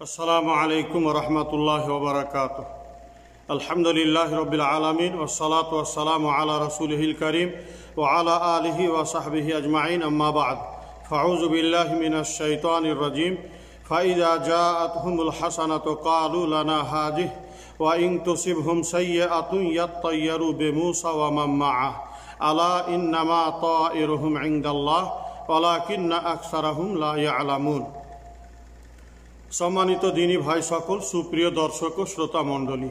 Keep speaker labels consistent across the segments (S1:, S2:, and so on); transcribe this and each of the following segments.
S1: अस्सलामु अलैकुम वरहमतुल्लाहि वबरकातुह। अल्हम्दुलिल्लाहि रब्बिल आलमीन वस्सलातु वस्सलामु अला रसूलिहिल करीम व अला आलिहि व सहबिहि अजमाइन अम्मा बाद फ़अऊज़ु बिल्लाहि मिनश शैतानिर रजीम फ़इज़ा जाअतहुमुल हसनतु क़ालू लना हाज़िहि व इन तुसिबहुम सय्यअतुन यत्तय्यरू बिमूसा व मन मअह अला इन्नमा ताइरुहुम इंदल्लाह वलाकिन्ना अक्सरहुम ला यअलमून। सम्मानित दीनी भाई सकल, सुप्रिय दर्शक ओ श्रोता मंडली,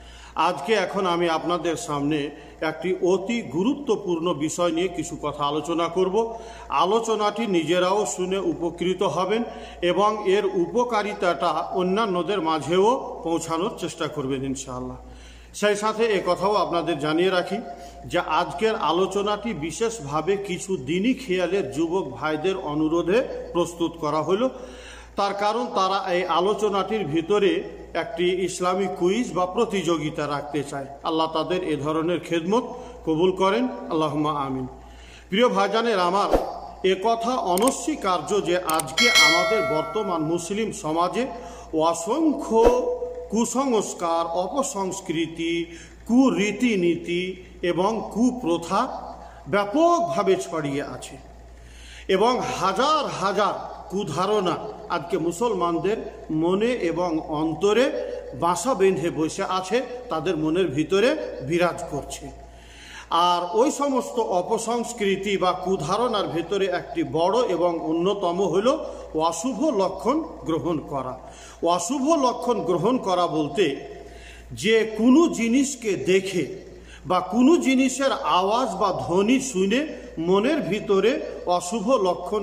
S1: आज के एखन आमी आपनादेर सामने एकटी अति गुरुत्वपूर्ण विषय निये किछु कथा आलोचना करब। आलोचनाटी निजेराओ शुने उपकृत हबेन एबं एर उपकारिताटा अन्यान्यदेर माझेओ पौंछानोर चेष्टा करबेन इनशाआल्लाह। সেই সাথে এই কথাও আপনাদের জানিয়ে রাখি যে আজকের আলোচনাটি বিশেষভাবে কিছু দিনী খেয়ালের যুবক ভাইদের অনুরোধে প্রস্তুত করা হলো। তার কারণ তারা এই আলোচনাটির ভিতরে একটি ইসলামিক কুইজ বা প্রতিযোগিতা রাখতে চায়। আল্লাহ তাদের এ ধরনের খেদমত কবুল করেন, আল্লাহুম্মা আমিন। প্রিয় ভাইজানের আমার, এ কথা অনস্বীকার্য যে আজকে আমাদের বর্তমান মুসলিম সমাজে অসংখ্য কুসংস্কার, অপসংস্কৃতি, কুরীতিনীতি এবং কুপ্রথা ব্যাপকভাবে ছড়িয়ে আছে এবং হাজার হাজার কুধারণা আজকে মুসলমানদের মনে এবং অন্তরে বাসা বেঁধে বসে আছে, তাদের মনের ভিতরে বিরাজ করছে। আর ওই সমস্ত অপসংস্কৃতি বা কুধারণার ভেতরে একটি বড় এবং অন্যতম হলো অশুভ লক্ষণ গ্রহণ করা। অশুভ লক্ষণ গ্রহণ করা বলতে যে কোনো জিনিসকে দেখে বা কোনো জিনিসের আওয়াজ বা ধ্বনি শুনে মনের ভিতরে অশুভ লক্ষণ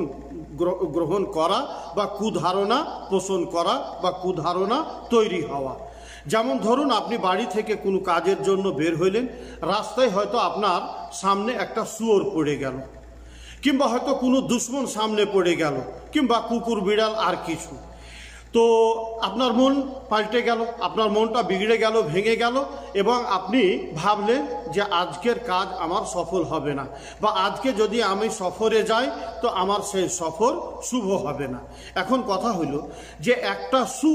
S1: গ্রহণ করা বা কুধারণা পোষণ করা বা কুধারণা তৈরি হওয়া। যেমন ধরুন, আপনি বাড়ি থেকে কোনো কাজের জন্য বের হইলেন, রাস্তায় হয়তো আপনার সামনে একটা শুয়োর পড়ে গেল, কিংবা হয়তো কোনো দুশ্মন সামনে পড়ে গেল, কিংবা কুকুর বিড়াল আর কিছু। তো আপনার মন পাল্টে গেল, আপনার মনটা বিগড়ে গেল, ভেঙে গেল এবং আপনি ভাবলেন যে আজকের কাজ আমার সফল হবে না, বা আজকে যদি আমি সফরে যাই তো আমার সেই সফর শুভ হবে না। এখন কথা হলো যে একটা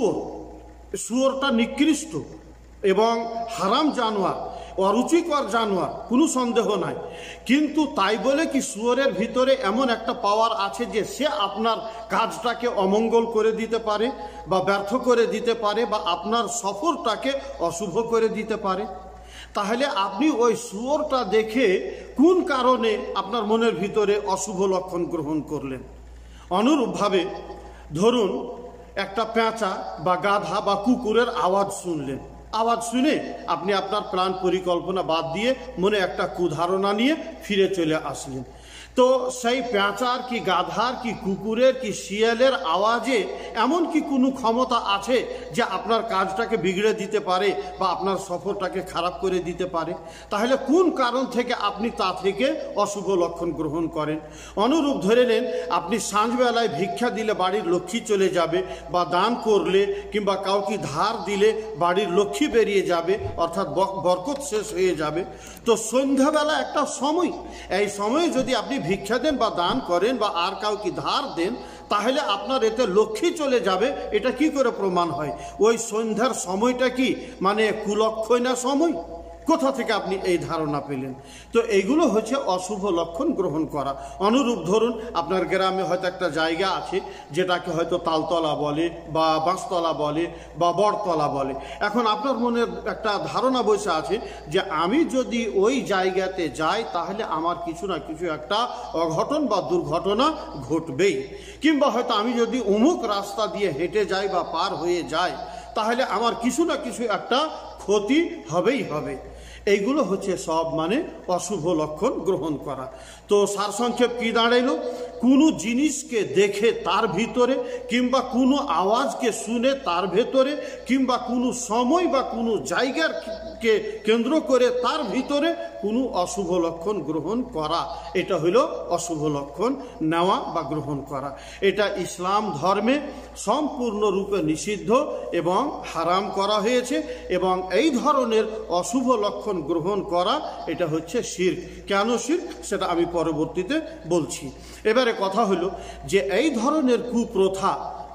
S1: শুয়োরটা নিকৃষ্ট এবং হারাম জানোয়ার, অরুচিকর জানোয়ার, কোনো সন্দেহ নাই। কিন্তু তাই বলে কি শুয়োরের ভিতরে এমন একটা পাওয়ার আছে যে সে আপনার কাজটাকে অমঙ্গল করে দিতে পারে বা ব্যর্থ করে দিতে পারে বা আপনার সফরটাকে অশুভ করে দিতে পারে? তাহলে আপনি ওই শুয়োরটা দেখে কোন কারণে আপনার মনের ভিতরে অশুভ লক্ষণ গ্রহণ করলেন? অনুরূপভাবে ধরুন, একটা পেঁচা বা গাধা বা কুকুরের আওয়াজ শুনলেন, আওয়াজ শুনে আপনি আপনার প্ল্যান পরিকল্পনা বাদ দিয়ে মনে একটা কুধারণা নিয়ে ফিরে চলে আসলেন। তো সেই পেঁচার কি গাধার কি কুকুরের কি শিয়ালের আওয়াজে এমন কি কোনো ক্ষমতা আছে যে আপনার কাজটাকে বিগড়ে দিতে পারে বা আপনার সফরটাকে খারাপ করে দিতে পারে? তাহলে কোন কারণ থেকে আপনি তা থেকে অশুভ লক্ষণ গ্রহণ করেন? অনুরূপ ধরে নেন, আপনি সাঁঝবেলায় ভিক্ষা দিলে বাড়ির লক্ষ্মী চলে যাবে, বা দান করলে কিংবা কাউকে ধার দিলে বাড়ির লক্ষ্মী বেরিয়ে যাবে, অর্থাৎ বরকত শেষ হয়ে যাবে। তো সন্ধ্যাবেলা একটা সময়, এই সময়ে যদি আপনি ভিক্ষা দেন বা দান করেন বা আর কাউকে ধার দেন, তাহলে আপনার এতে লক্ষ্মী চলে যাবে। এটা কি করে প্রমাণ হয়? ওই সন্ধ্যার সময়টা কি মানে কুলক্ষণ না সময়? কোথা থেকে আপনি এই ধারণা পেলেন? তো এইগুলো হচ্ছে অশুভ লক্ষণ গ্রহণ করা। অনুরূপ ধরুন, আপনার গ্রামে হয়তো একটা জায়গা আছে যেটাকে হয়তো তালতলা বলে বা বাঁশতলা বলে বা বটতলা বলে। এখন আপনার মনে একটা ধারণা বসে আছে যে আমি যদি ওই জায়গাতে যাই তাহলে আমার কিছু না কিছু একটা অঘটন বা দুর্ঘটনা ঘটবেই, কিংবা হয়তো আমি যদি অমুক রাস্তা দিয়ে হেঁটে যাই বা পার হয়ে যাই তাহলে আমার কিছু না কিছু একটা ক্ষতি হবেই হবে। এইগুলো হচ্ছে সব মানে অশুভ লক্ষণ গ্রহণ করা। তো সারসংক্ষেপ কি দাঁড়াইল? কোনো জিনিসকে দেখে তার ভিতরে, কিংবা কোনো আওয়াজকে শুনে তার ভেতরে, কিংবা কোনো সময় বা কোনো জায়গাকে কেন্দ্র করে তার ভিতরে কোনো অশুভ লক্ষণ গ্রহণ করা, এটা হলো অশুভ লক্ষণ নেওয়া বা গ্রহণ করা। এটা ইসলাম ধর্মে সম্পূর্ণরূপে নিষিদ্ধ এবং হারাম করা হয়েছে। এবং এই ধরনের অশুভ লক্ষণ গ্রহণ করা এটা হচ্ছে শিরক। কেন শিরক সেটা আমি পরবর্তীতে বলছি। এবারে কথা হলো যে এই ধরনের কুপ্রথা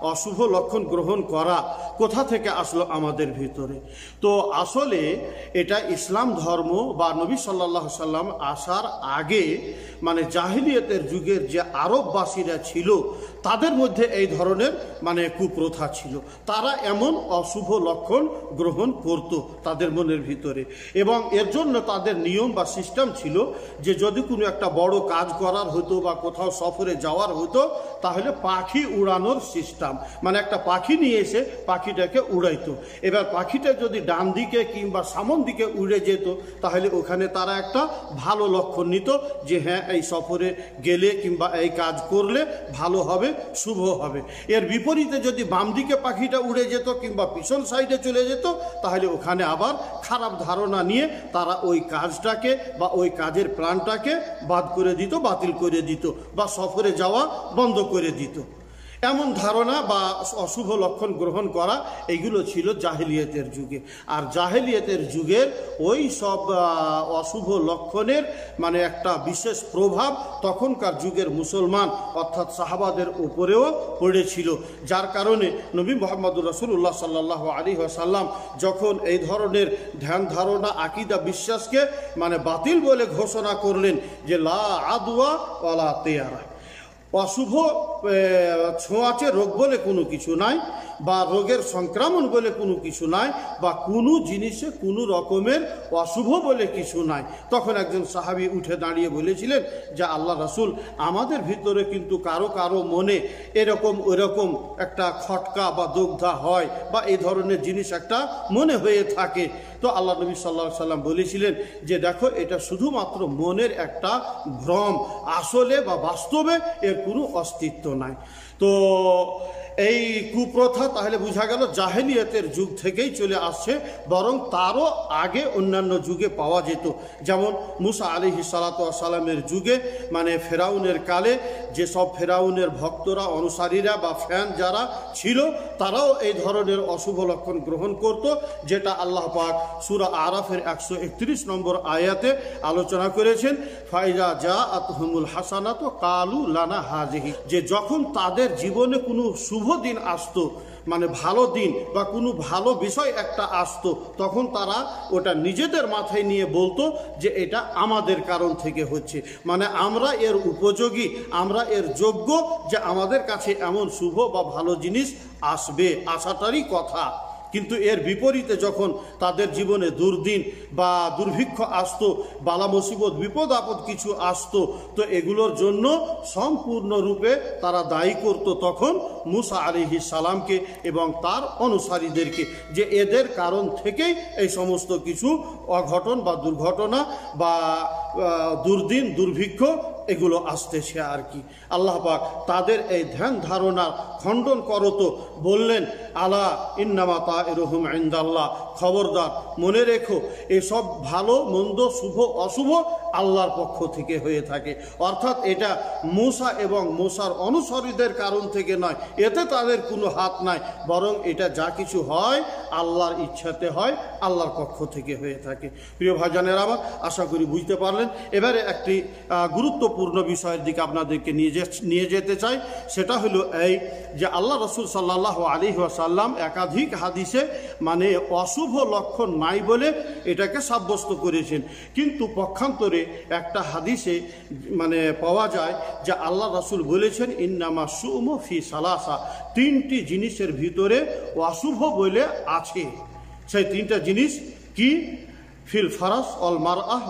S1: অশুভ লক্ষণ গ্রহণ করা কোথা থেকে আসলো আমাদের ভিতরে? তো আসলে এটা ইসলাম ধর্ম বা নবী সাল্লাল্লাহু আলাইহি সাল্লাম আসার আগে মানে জাহিলিয়াতের যুগের যে আরববাসীরা ছিল তাদের মধ্যে এই ধরনের মানে কুপ্রথা ছিল। তারা এমন অশুভ লক্ষণ গ্রহণ করত তাদের মনের ভিতরে, এবং এর জন্য তাদের নিয়ম বা সিস্টেম ছিল যে যদি কোনো একটা বড় কাজ করার হতো বা কোথাও সফরে যাওয়ার হতো তাহলে পাখি উড়ানোর সিস্টেম, মানে একটা পাখি নিয়ে এসে পাখিটাকে উড়াইতো। এবার পাখিটা যদি ডান দিকে কিংবা সামন দিকে উড়ে যেত তাহলে ওখানে তারা একটা ভালো লক্ষণ নিত যে হ্যাঁ এই সফরে গেলে কিংবা এই কাজ করলে ভালো হবে, শুভ হবে। এর বিপরীতে যদি বাম দিকে পাখিটা উড়ে যেত কিংবা পিছন সাইডে চলে যেত তাহলে ওখানে আবার খারাপ ধারণা নিয়ে তারা ওই কাজটাকে বা ওই কাজের প্ল্যানটাকে বাদ করে দিত, বাতিল করে দিত বা সফরে যাওয়া বন্ধ করে দিত। এমন ধারণা বা অশুভ লক্ষণ গ্রহণ করা এইগুলো ছিল জাহেলিয়াতের যুগে। আর জাহেলিয়াতের যুগের ওই সব অশুভ লক্ষণের মানে একটা বিশেষ প্রভাব তখনকার যুগের মুসলমান অর্থাৎ সাহাবাদের উপরেও পড়েছিল, যার কারণে নবী মুহাম্মদুর রাসূলুল্লাহ সাল্লাল্লাহু আলাইহি ওয়াসাল্লাম যখন এই ধরনের ধ্যান ধারণা আকিদা বিশ্বাসকে মানে বাতিল বলে ঘোষণা করলেন যে লা আদওয়া ওয়ালা তেয়ারা, অশুভ ছোঁয়াচে রোগ বলে কোনো কিছু নাই বা রোগের সংক্রমণ বলে কোনো কিছু নাই বা কোনো জিনিসে কোনো রকমের অশুভ বলে কিছু নাই। তখন একজন সাহাবী উঠে দাঁড়িয়ে বলেছিলেন যে আল্লাহ রাসূল, আমাদের ভিতরে কিন্তু কারো কারো মনে এরকম ওইরকম একটা খটকা বা দগ্ধা হয় বা এই ধরনের জিনিস একটা মনে হয়ে থাকে। তো আল্লাহ নবী সাল্লাল্লাহু আলাইহি সাল্লাম বলেছিলেন যে দেখো এটা শুধুমাত্র মনের একটা ভ্রম, আসলে বা বাস্তবে এর কোনো অস্তিত্ব নাই। তো এই কুপ্রথা তাহলে বোঝা গেল জাহেলিয়াতের যুগ থেকেই চলে আসছে, বরং তারও আগে অন্যান্য যুগে পাওয়া যেত। যেমন মুসা আলাইহিস সালাতু ওয়াস সালামের যুগে মানে ফেরাউনের কালে যেসব ফেরাউনের ভক্তরা অনুসারীরা বা ফ্যান যারা ছিল তারাও এই ধরনের অশুভ লক্ষণ গ্রহণ করত, যেটা আল্লাহ পাক সূরা আরাফের 131 নম্বর আয়াতে আলোচনা করেছেন। ফাইজা জাআতহুমুল হাসানাতু কালু লানা হাযিহি, যে যখন তাদের জীবনে কোনো শুভ দিন আসতো মানে ভালো দিন বা কোনো ভালো বিষয় একটা আসতো তখন তারা ওটা নিজেদের মাথায় নিয়ে বলতো যে এটা আমাদের কারণ থেকে হচ্ছে, মানে আমরা এর উপযোগী, আমরা এর যোগ্য যে আমাদের কাছে এমন শুভ বা ভালো জিনিস আসবে, আসাটারই কথা। কিন্তু এর বিপরীতে যখন তাদের জীবনে দুর্দিন বা দুর্ভিক্ষ আসতো, বালা মুসিবত বিপদ আপদ কিছু আসতো, তো এগুলোর জন্য সম্পূর্ণরূপে তারা দায়ী করত তখন মুসা আলাইহিস সালামকে এবং তার অনুসারীদেরকে, যে এদের কারণ থেকেই এই সমস্ত কিছু অঘটন বা দুর্ঘটনা বা দুর্দিন দুর্ভিক্ষ এগুলো আসতেছে আর কি। আল্লাহ পাক তাদের এই ধ্যান ধারণার খণ্ডন করতো, বললেন আলা ইন্নামা তাইরুহুম ইনদাল্লাহ, খবরদার মনে রেখো এসব ভালো মন্দ শুভ অশুভ আল্লাহর পক্ষ থেকে হয়ে থাকে। অর্থাৎ এটা মুসা এবং মুসার অনুসারীদের কারণ থেকে নয়, এতে তাদের কোনো হাত নাই, বরং এটা যা কিছু হয় আল্লাহর ইচ্ছাতে হয়, আল্লাহর পক্ষ থেকে হয়ে থাকে। প্রিয় ভাইজানের আমার, আশা করি বুঝতে পারলেন। এবারে একটি গুরুত্বপূর্ণ বিষয়ের দিকে আপনাদেরকে নিয়ে যেতে চাই, সেটা হলো এই যে আল্লাহ রাসূল সাল্লাল্লাহু আলাইহি ওয়াসাল্লাম একাধিক হাদিসে মানে অশুভ লক্ষণ নাই বলে এটাকে সাব্যস্ত করেছেন, কিন্তু পক্ষান্তরে একটা হাদিসে মানে পাওয়া যায় যে আল্লাহ রাসূল বলেছেন ইন্নামা সুমু ফি সালাসা, তিনটি জিনিসের ভিতরে অশুভ বলে আছে। সেই তিনটা জিনিস কি? ফিল ফারাস অল মারআহ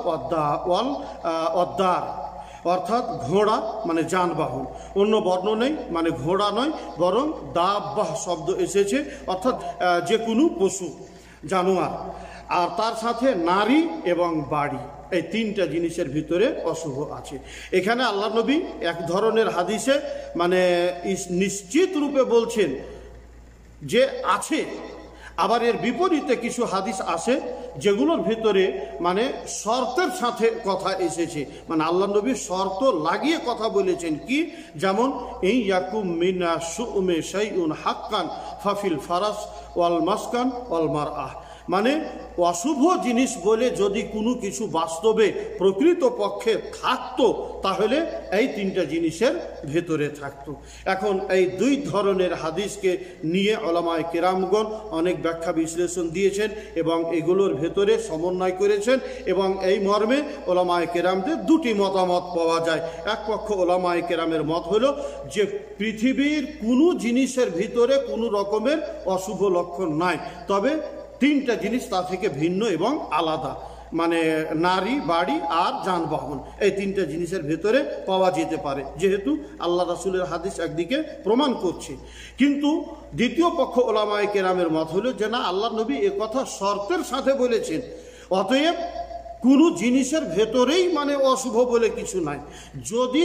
S1: ওয়াদ্দার, অর্থাৎ ঘোড়া মানে যানবাহন, অন্য বর্ণ নেই, মানে ঘোড়া নয় বরং দাব্বাহ শব্দ এসেছে, অর্থাৎ যে কোনো পশু জানোয়ার, আর তার সাথে নারী এবং বাড়ি, এই তিনটা জিনিসের ভিতরে অশুভ আছে। এখানে আল্লাহ নবী এক ধরনের হাদিসে মানে নিশ্চিত রূপে বলছেন যে আছে, আবার এর বিপরীতে কিছু হাদিস আসে যেগুলোর ভিতরে মানে শর্তের সাথে কথা এসেছে, মানে আল্লাহ নবী শর্ত লাগিয়ে কথা বলেছেন। কি? যেমন এই ইয়াকুম মিনা সুমে শাইউন হাক্কান ফাফিল ফারাস ওয়াল মাসকান ওয়াল মারআহ, মানে অশুভ জিনিস বলে যদি কোনো কিছু বাস্তবে প্রকৃত পক্ষে থাকতো তাহলে এই তিনটা জিনিসের ভেতরে থাকতো। এখন এই দুই ধরনের হাদিসকে নিয়ে ওলামায়ে কেরামগণ অনেক ব্যাখ্যা বিশ্লেষণ দিয়েছেন এবং এগুলোর ভেতরে সমন্বয় করেছেন এবং এই মর্মে ওলামায়ে কেরামদের দুটি মতামত পাওয়া যায়। এক পক্ষ ওলামায়ে কেরামের মত হলো যে পৃথিবীর কোনো জিনিসের ভিতরে কোনো রকমের অশুভ লক্ষণ নাই, তবে তিনটা জিনিস তা থেকে ভিন্ন এবং আলাদা, মানে নারী, বাড়ি আর যানবাহন, এই তিনটা জিনিসের ভেতরে পাওয়া যেতে পারে, যেহেতু আল্লাহ রাসূলের হাদিস একদিকে প্রমাণ করছে। কিন্তু দ্বিতীয় পক্ষ ওলামায়ে কেরামের মত হলো যে না, আল্লাহ নবী এ কথা শর্তের সাথে বলেছেন, অতএব কোনো জিনিসের ভেতরেই মানে অশুভ বলে কিছু নাই। যদি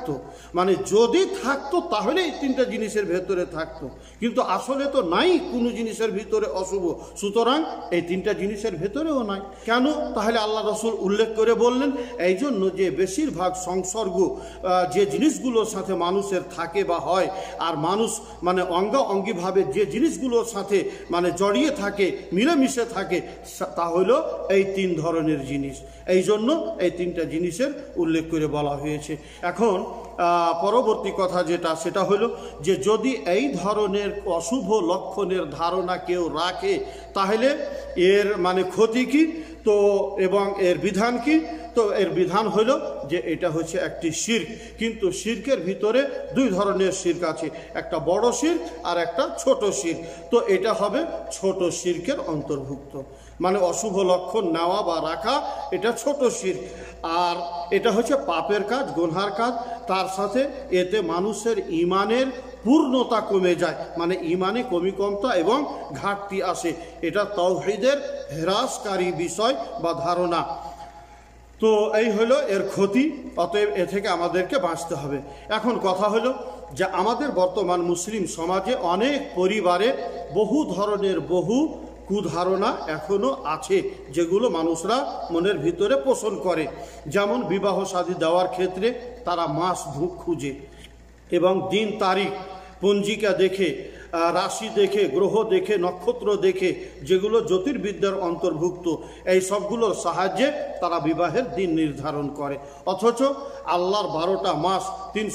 S1: থাকতো তাহলে এই তিনটা জিনিসের ভেতরে থাকতো, কিন্তু আসলে তো নাই কোনো জিনিসের ভিতরে অশুভ, সুতরাং এই তিনটা জিনিসের ভেতরেও নাই। কেন তাহলে আল্লাহ রাসূল উল্লেখ করে বললেন? এই জন্য যে বেশিরভাগ সংসর্গ যে জিনিসগুলোর সাথে মানুষের থাকে বা হয়, আর মানুষ মানে অঙ্গাঅঙ্গিভাবে যে জিনিসগুলোর সাথে মানে জড়িয়ে থাকে, মিলেমিশে থাকে, তা হলো এই তিন ধরনের জিনিস। এই জন্য এই তিনটা জিনিসের উল্লেখ করে বলা হয়েছে। এখন পরবর্তী কথা সেটা হলো যে যদি এই ধরনের অশুভ লক্ষণের ধারণা কেউ রাখে তাহলে এর মানে ক্ষতি কি, তো এবং এর বিধান কি? তো এর বিধান হলো যে এটা হচ্ছে একটি শিরক, কিন্তু শিরকের ভিতরে দুই ধরনের শিরক আছে, একটা বড় শিরক আর একটা ছোট শিরক। তো এটা হবে ছোট শিরকের অন্তর্ভুক্ত, মানে অশুভ লক্ষণ নেওয়া বা রাখা এটা ছোট শিরক, আর এটা হচ্ছে পাপের কাজ, গুনহার কাজ। তার সাথে এতে মানুষের ঈমানের পূর্ণতা কমে যায়, মানে ঈমানে কমতা এবং ঘাটতি আসে। এটা তাওহীদের হ্রাসকারী বিষয় বা ধারণা। তো এই হলো এর ক্ষতি, অতএব এ থেকে আমাদেরকে বাঁচতে হবে। এখন কথা হলো যে আমাদের বর্তমান মুসলিম সমাজে অনেক পরিবারে বহু ধরনের কুধারণা এখনো আছে, যেগুলো মানুষরা মনের ভিতরে পোষণ করে। যেমন বিবাহ শাদী দেওয়ার ক্ষেত্রে তারা মাস খুঁজে এবং দিন তারিখ, পঞ্জিকা দেখে, রাশি দেখে, গ্রহ দেখে, নক্ষত্র দেখে, যেগুলো জ্যোতির্বিদ্যার অন্তর্ভুক্ত, এই সবগুলোর সাহায্যে তারা বিবাহের দিন নির্ধারণ করে। অথচ আল্লাহর 12টা মাস,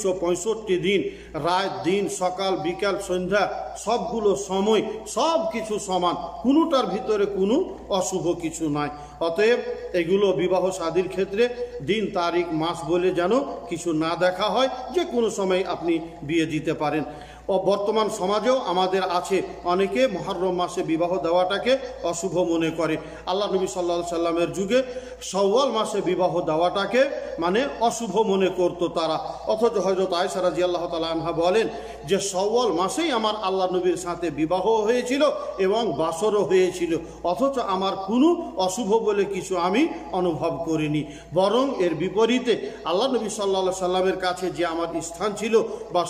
S1: 365 দিন, রাত দিন, সকাল বিকাল সন্ধ্যা, সবগুলো সময় সব কিছু সমান, কোনোটার ভিতরে কোনো অশুভ কিছু নাই। অতএব এগুলো বিবাহ শাদীর ক্ষেত্রে দিন তারিখ মাস বলে যেন কিছু না দেখা হয়, যে কোনো সময় আপনি বিয়ে দিতে পারেন। ও বর্তমান সমাজেও আমাদের আছে অনেকে মুহররম মাসে বিবাহ দেওয়াটাকে অশুভ মনে করে। আল্লাহ নবী সাল্লাল্লাহু আলাইহি সাল্লামের যুগে শাওয়াল মাসে বিবাহ দেওয়াটাকে মানে অশুভ মনে করতো তারা। অথচ হযরত আয়েশা রাদিয়াল্লাহু তাআলা আনহা বলেন যে শাওয়াল মাসেই আমার আল্লাহ নবীর সাথে বিবাহ হয়েছিল এবং বাসরও হয়েছিল, অথচ আমার কোনো অশুভ বলে কিছু আমি অনুভব করিনি। বরং এর বিপরীতে আল্লাহ নবী সাল্লাল্লাহু আলাইহি সাল্লামের কাছে যে আমার স্থান ছিল বা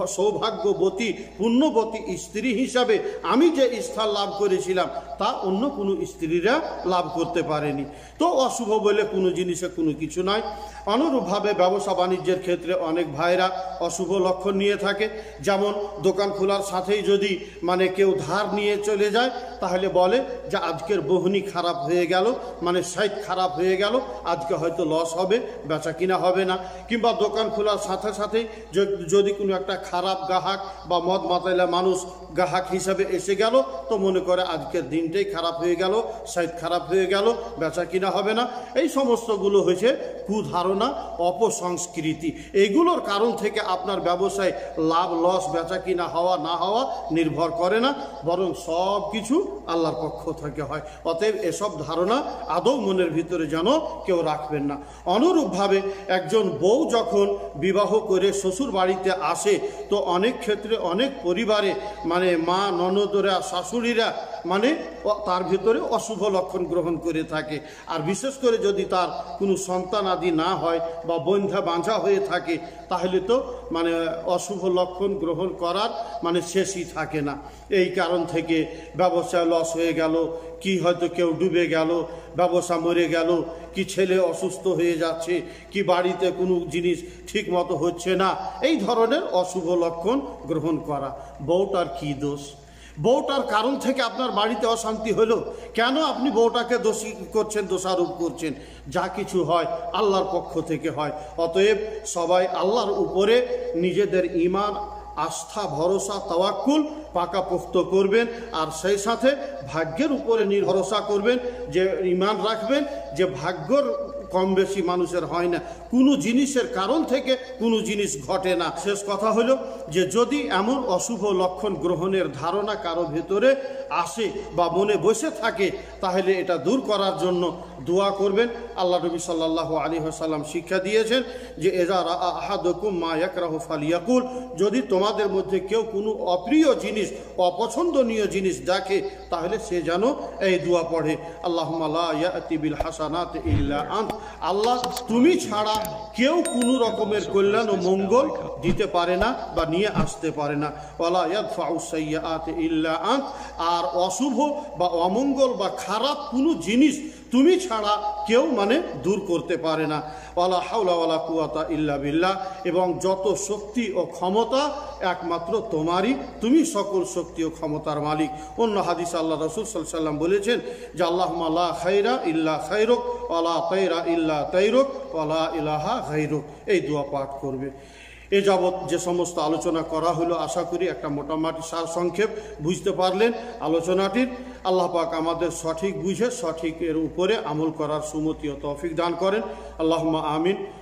S1: সৌভাগ্যবতী পুণ্যবতী স্ত্রী হিসাবে আমি যে স্থান লাভ করেছিলাম তা অন্য কোনো স্ত্রীরা লাভ করতে পারেনি। তো অশুভ বলে কোনো জিনিসে কোনো কিছু নাই। অনুরূপভাবে ব্যবসা বাণিজ্যের ক্ষেত্রে অনেক ভাইরা অশুভ লক্ষণ নিয়ে থাকে। যেমন দোকান খোলার সাথেই যদি মানে কেউ ধার নিয়ে চলে যায়, তাহলে বলে যে আজকের বহনি খারাপ হয়ে গেল, মানে সাইট খারাপ হয়ে গেল, আজকে হয়তো লস হবে, বেচা কিনা হবে না। কিংবা দোকান খোলার সাথে সাথেই যদি কোনো একটা খারাপ গ্রাহক বা মদ মাতাইলা মানুষ গ্রাহক হিসাবে এসে গেল, তো মনে করে আজকের দিনটাই খারাপ হয়ে গেল, সাইট খারাপ হয়ে গেল, বেচা কিনা হবে না। এই সমস্তগুলো হয়েছে কুধারণা, অপসংস্কৃতি। এইগুলোর কারণ থেকে আপনার ব্যবসায় লাভ লস, বেচা কিনা হওয়া না হওয়া নির্ভর করে না, বরং সব কিছু আল্লাহর পক্ষ থেকে হয়। অতএব এসব ধারণা আদৌ মনের ভিতরে যেন কেউ রাখবেন না। অনুরূপভাবে একজন বউ যখন বিবাহ করে শ্বশুর বাড়িতে আসে, তো অনেক ক্ষেত্রে অনেক পরিবারে মানে মা, ননদরা, শাশুড়িরা মানে তার ভিতরে অশুভ লক্ষণ গ্রহণ করে থাকে। আর বিশেষ করে যদি তার কোনো সন্তান আদি না হয় বা বন্ধা বাঁঝা হয়ে থাকে, তাহলে তো মানে অশুভ লক্ষণ গ্রহণ করার মানে শেষই থাকে না। এই কারণ থেকে ব্যবসা লস হয়ে গেল, কি হয়তো কেউ ডুবে গেল, ব্যবসা মরে গেল, কি ছেলে অসুস্থ হয়ে যাচ্ছে, কি বাড়িতে কোনো জিনিস ঠিক মতো হচ্ছে না, এই ধরনের অশুভ লক্ষণ গ্রহণ করা। বউটার কি দোষ? বউটার কারণ থেকে আপনার বাড়িতে অশান্তি হলো, কেন আপনি বউটাকে দোষী করছেন, দোষারোপ করছেন? যা কিছু হয় আল্লাহর পক্ষ থেকে হয়। অতএব সবাই আল্লাহর উপরে নিজেদের ঈমান, আস্থা, ভরসা, তাওয়াক্কুল পাকাপোক্ত করবেন। আর সেই সাথে ভাগ্যের উপরে ভরসা করবেন, যে ঈমান রাখবেন যে ভাগ্যর কম বেশি মানুষের হয় না, কোনো জিনিসের কারণ থেকে কোনো জিনিস ঘটে না। শেষ কথা হলো যে যদি এমন অশুভ লক্ষণ গ্রহণের ধারণা কারো ভেতরে আসে বা মনে বসে থাকে, তাহলে এটা দূর করার জন্য দোয়া করবেন। আল্লাহ নবী সাল্লাল্লাহু আলাইহি ওয়াসাল্লাম শিক্ষা দিয়েছেন যে ইযা রাআ আহাদুকুম মা ইয়াকরাহু ফালিয়াকুল, যদি তোমাদের মধ্যে কেউ কোনো অপ্রিয় জিনিস, অপছন্দনীয় জিনিস দেখে, তাহলে সে যেন এই দোয়া পড়ে, আল্লাহুম্মা লা ইয়াতি বিল হাসানাতি ইল্লা আন্ত, আল্লাহ তুমি ছাড়া কেউ কোনো রকমের কল্যাণ ও মঙ্গল দিতে পারে না বা নিয়ে আসতে পারে না। ওয়ালা ইয়াদফাউ সাইয়্যাতি ইল্লা আন্ত, আর অশুভ বা অমঙ্গল বা খারাপ কোনো জিনিস তুমি ছাড়া কেউ দূর করতে পারে না। ওয়ালা হাওলা ওয়ালা কুওয়াতা ইল্লা বিল্লাহ, এবং যত শক্তি ও ক্ষমতা একমাত্র তোমারই, তুমি সকল শক্তি ও ক্ষমতার মালিক। অন্য হাদিস আল্লাহ রাসূল সাল্লাল্লাহু আলাইহি ওয়াসাল্লাম বলেছেন যে আল্লাহুম্মা লা খায়রা ইল্লা খায়রুক ওয়ালা তায়রা ইল্লা তায়রুক ওয়ালা ইলাহা গায়রুক, এই দোয়া পাঠ করবে। এ যাবৎ যে সমস্ত আলোচনা করা হলো, আশা করি একটা মোটামুটি সার সংক্ষেপ বুঝতে পারলেন আলোচনাটির। আল্লাহ পাক আমাদের সঠিক বুঝে সঠিকের উপরে আমল করার সুমতি ও তৌফিক দান করেন। আল্লাহুম্মা আমিন।